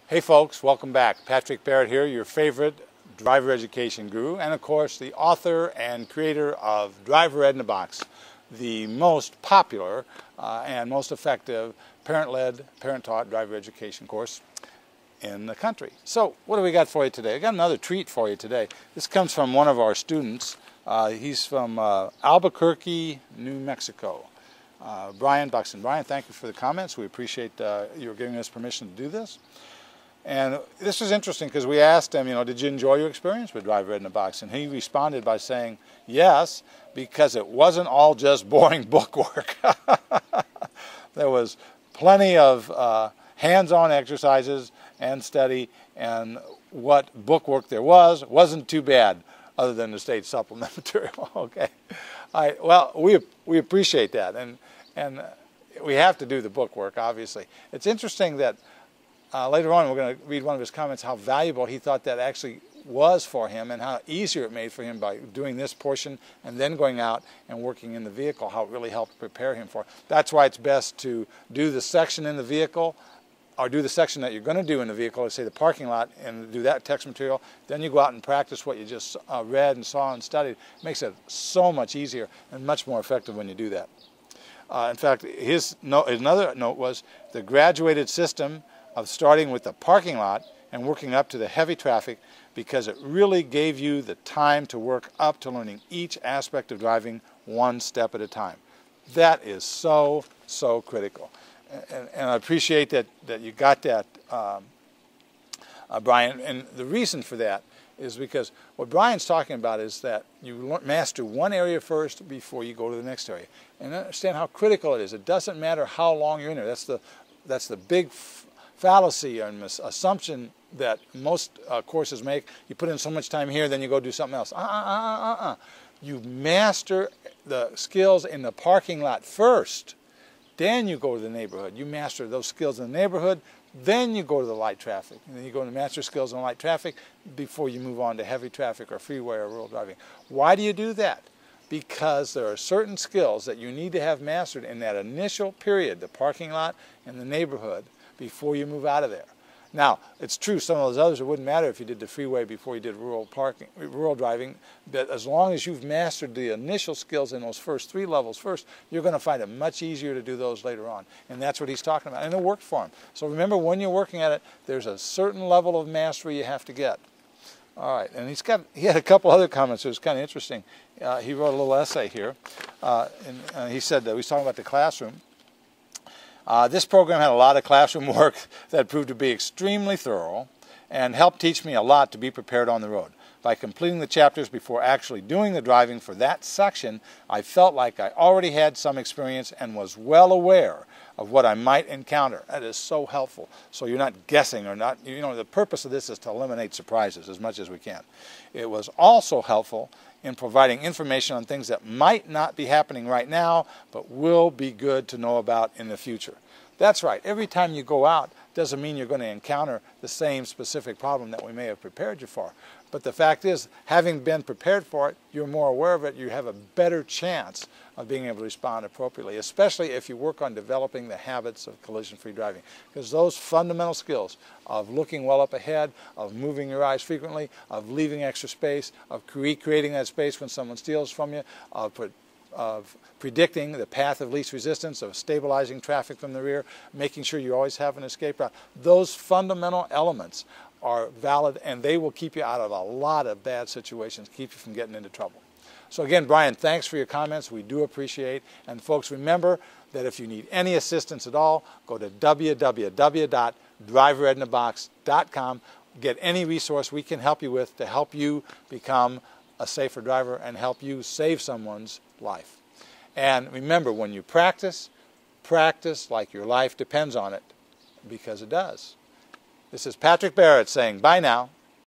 Hey folks, welcome back. Patrick Barrett here, your favorite driver education guru, and of course the author and creator of Driver Ed in a Box, the most popular and most effective parent-led, parent-taught driver education course in the country. So what do we got for you today? I got another treat for you today. This comes from one of our students. He's from Albuquerque, New Mexico. Brian Buxton. Brian, thank you for the comments. We appreciate your giving us permission to do this. And this was interesting because we asked him, did you enjoy your experience with Driver Ed in a Box? And he responded by saying, yes, because it wasn't all just boring book work. There was plenty of hands-on exercises and study, and what book work there wasn't too bad, other than the state supplement material. Okay, all right. Well, we appreciate that, and we have to do the book work. Obviously, it's interesting that. Later on, we're going to read one of his comments, how valuable he thought that actually was for him and how easier it made for him by doing this portion and then going out and working in the vehicle, how it really helped prepare him for it. That's why it's best to do the section in the vehicle or do the section that you're going to do in the vehicle, let's say the parking lot, and do that text material. Then you go out and practice what you just read and saw and studied. It makes it so much easier and much more effective when you do that. In fact, his another note was the graduated system of starting with the parking lot and working up to the heavy traffic, because it really gave you the time to work up to learning each aspect of driving one step at a time. That is so critical. And I appreciate that you got that, Brian. And the reason for that is because what Brian's talking about is that you master one area first before you go to the next area. And understand how critical it is. It doesn't matter how long you're in there. That's the big fallacy and assumption that most courses make. You put in so much time here, then you go do something else. You master the skills in the parking lot first, then you go to the neighborhood. You master those skills in the neighborhood, then you go to the light traffic. And then you go to master skills in light traffic before you move on to heavy traffic or freeway or rural driving. Why do you do that? Because there are certain skills that you need to have mastered in that initial period, the parking lot and the neighborhood, before you move out of there. Now, it's true, some of those others, it wouldn't matter if you did the freeway before you did rural driving, but as long as you've mastered the initial skills in those first three levels first, you're going to find it much easier to do those later on. And that's what he's talking about, and it worked for him. So remember, when you're working at it, there's a certain level of mastery you have to get. All right, and he had a couple other comments that was kind of interesting. He wrote a little essay here, and he said that he was talking about the classroom. This program had a lot of classroom work that proved to be extremely thorough and helped teach me a lot to be prepared on the road. By completing the chapters before actually doing the driving for that section, I felt like I already had some experience and was well aware of what I might encounter. That is so helpful. So you're not guessing or not, the purpose of this is to eliminate surprises as much as we can. It was also helpful in providing information on things that might not be happening right now, but will be good to know about in the future. That's right. Every time you go out doesn't mean you're going to encounter the same specific problem that we may have prepared you for. But the fact is, having been prepared for it, you're more aware of it, you have a better chance of being able to respond appropriately, especially if you work on developing the habits of collision-free driving. Because those fundamental skills of looking well up ahead, of moving your eyes frequently, of leaving extra space, of recreating that space when someone steals from you, of predicting the path of least resistance, of stabilizing traffic from the rear, making sure you always have an escape route. Those fundamental elements are valid, and they will keep you out of a lot of bad situations, keep you from getting into trouble. So again, Brian, thanks for your comments. We do appreciate. And folks, remember that if you need any assistance at all, go to www.driveredinabox.com. Get any resource we can help you with to help you become a safer driver and help you save someone's life. And remember, when you practice, practice like your life depends on it, because it does. This is Patrick Barrett saying bye now.